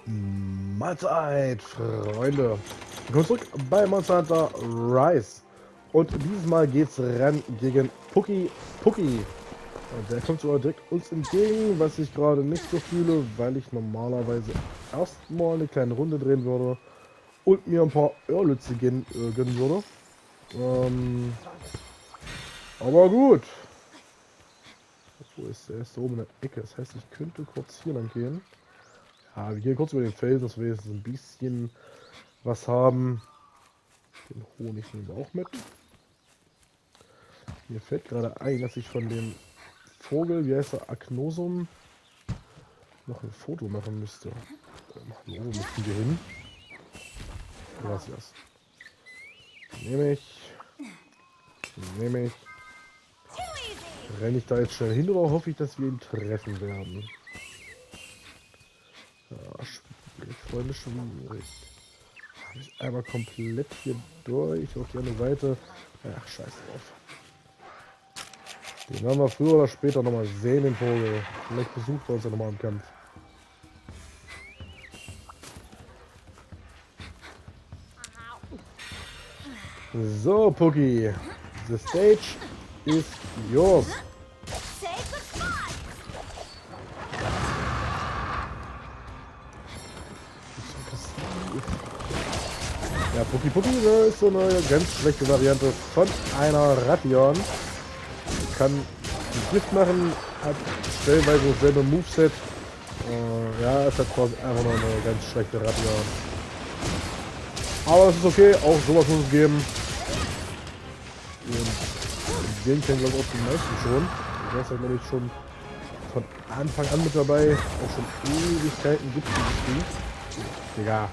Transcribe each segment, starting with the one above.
Mahlzeit, Freunde. Willkommen zurück bei Monster Hunter Rise. Und dieses Mal geht's ran gegen Pucki. Und der kommt sogar direkt uns entgegen, was ich gerade nicht so fühle, weil ich normalerweise erstmal eine kleine Runde drehen würde und mir ein paar Örlütze gönnen würde. Aber gut. Wo ist der? Ist da oben in der Ecke. Das heißt, ich könnte kurz hier lang gehen. Ja, wir gehen kurz über den Felsen, dass wir jetzt ein bisschen was haben. Den Honig nehmen wir auch mit. Mir fällt gerade ein, dass ich von dem Vogel, wie heißt er, Agnosum, noch ein Foto machen müsste. Hallo, wo müssen wir hin? Gracias. Nehme ich. Renne ich da jetzt schnell hin oder hoffe ich, dass wir ihn treffen werden? Ja, schwierig, Freunde, schwierig. Habe ich einmal komplett hier durch auf die andere Seite. Ach, scheiß drauf. Den werden wir früher oder später nochmal sehen, den Vogel. Vielleicht besucht er uns ja nochmal im Kampf. So, Pucki. The stage is yours. Ja, Pucki ist so eine ganz schlechte Variante von einer Ration. Kann Gift machen, hat stellenweise dasselbe Moveset. Ja, es hat quasi einfach nur eine ganz schlechte Ration. Aber das ist okay, auch sowas muss es geben. Und den kennen glaube ich auch die meisten schon. Der ist ja glaube ich schon von Anfang an mit dabei. Auch schon Ewigkeiten gibt es dieses Spiel. Digga.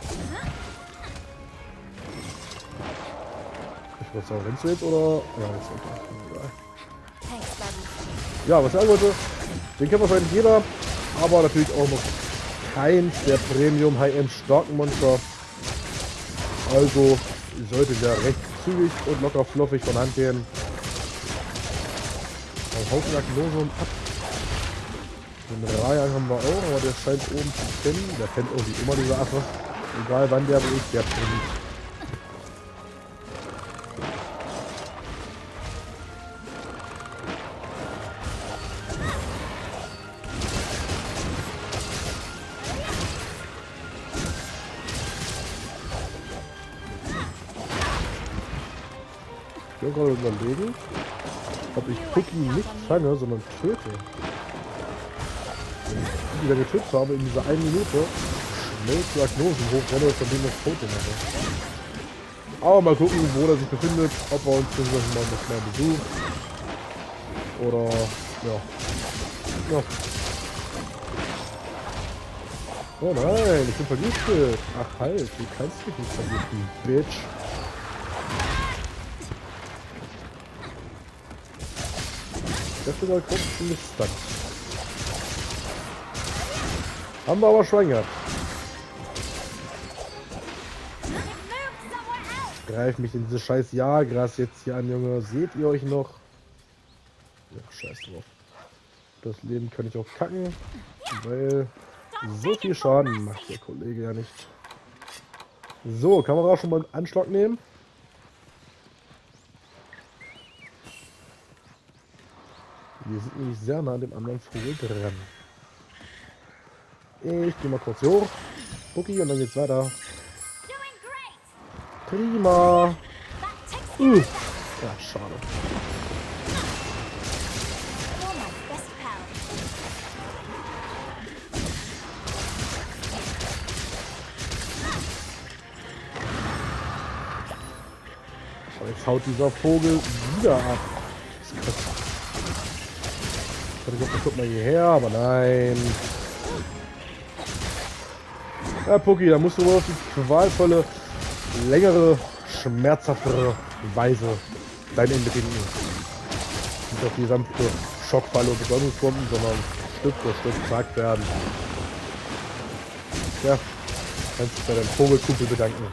Ich würde sagen, rennst du jetzt oder? Ja, jetzt okay. Ja, was ich sagen wollte, den kennt wahrscheinlich jeder, aber natürlich auch noch keins der Premium High-End starken Monster. Also sollte der recht zügig und locker fluffig von Hand gehen. Ein Haufen Agnosum ab. Den Raya haben wir auch, aber der scheint oben zu kennen. Der kennt irgendwie immer diese Affe. Egal wann der ist, der bringt. Ich bin gerade überlegen, ob ich Pucki nicht fange, sondern töte. Wenn ich Pucki wieder getötet habe, in dieser 1 Minute schnell zu Agnosen hochrenne und von dem das Foto mache. Aber mal gucken, wo er sich befindet, ob er uns das mal besucht. Oder, ja. Oh nein, ich bin vergiftet. Ach halt, du kannst mich nicht vergiften, Bitch. Der ist sogar kurz gestunt. Haben wir aber schon gehabt. Greif mich in diese scheiß Jahrgras jetzt hier an, Junge. Seht ihr euch noch? Ja, scheiß drauf. Das Leben kann ich auch kacken, weil so viel Schaden macht der Kollege ja nicht. So, kann man auch schon mal einen Anschlag nehmen? Wir sind nämlich sehr nah an dem anderen Vogel dran. Ich gehe mal kurz hier hoch. Pucki und dann geht's weiter. Prima. Ja, schade. Aber jetzt haut dieser Vogel wieder ab. Das ist krass. Ich dachte, guck mal hierher, aber nein. Ja, Pucki, da musst du wohl auf die qualvolle, längere, schmerzhaftere Weise dein Ende finden. Nicht auf die sanfte Schockfalle und Betäubungsbomben, sondern Stück für Stück gesagt werden. Ja, kannst dich bei deinem Vogelkumpel bedanken.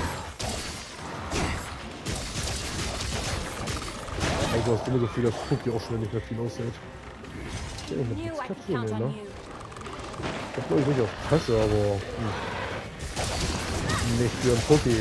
Also das dumme Gefühl, dass Pucki auch schon nicht mehr viel aushält. Ich glaube ich nicht auf Tasse, aber nicht für einen Pucki.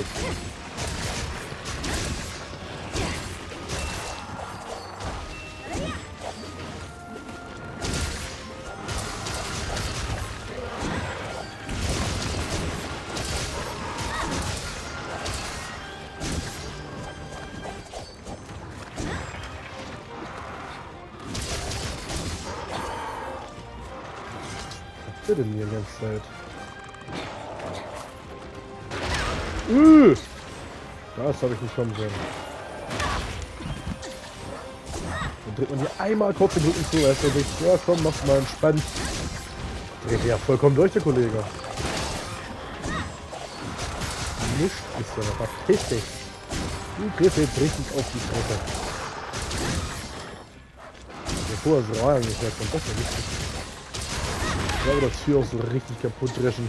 Was denn hier die ganze Zeit? Das habe ich nicht kommen sehen. Dann dreht man hier einmal kurz den Rücken zu, weißt du, denkt, ja komm, mach's mal entspannt. Dreht ja vollkommen durch, der Kollege. Nicht ist ja noch verpiss dich. Du kriegst jetzt richtig auf die Fresse. Bevor es rein nicht mehr kommt, das ist ja wichtig. Ich glaube, das Vieh auch so richtig kaputt dreschen.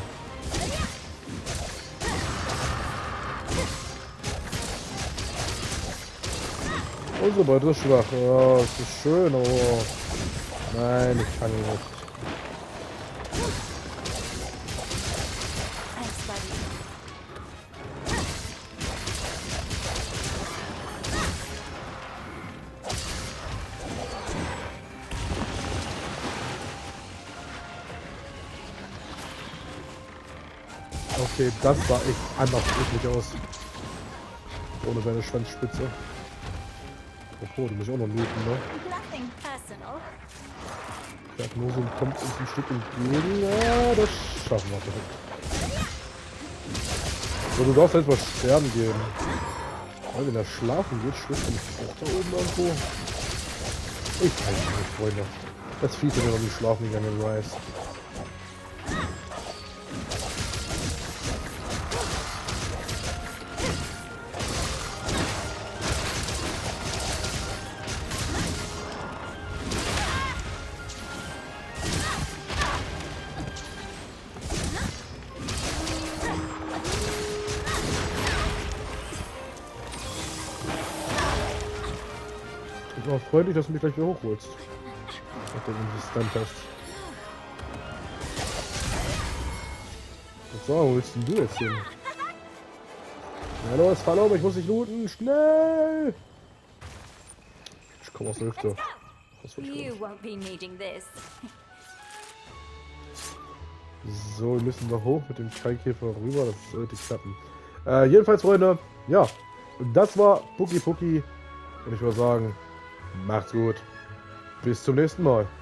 Unsere Beute ist schwach. Ja, es ist schön, aber nein, ich kann nicht. Okay, das sah echt anders eklig aus. Ohne seine Schwanzspitze. Oh, du musst auch noch looten, ne? Der Gnose kommt uns ein Stück entgegen. Ja, das schaffen wir direkt. So, du darfst jetzt mal sterben gehen. Weil wenn er schlafen geht, schläft er nicht auch da oben irgendwo. Ich weiß nicht, Freunde. Das Vieh ist ja noch nicht schlafen gegangen, Rice. Auch freundlich, dass du mich gleich wieder hochholst. Nachdem du mich gestunt hast. So, wo willst denn du jetzt hin? Ja los, fahr um, ich muss dich looten, schnell! Ich komme aus der Hüfte. So, wir müssen da hoch mit dem Scheinkäfer rüber, das sollte klappen. Jedenfalls, Freunde, ja, das war Pucki Pucki. Und ich würde sagen, macht's gut. Bis zum nächsten Mal.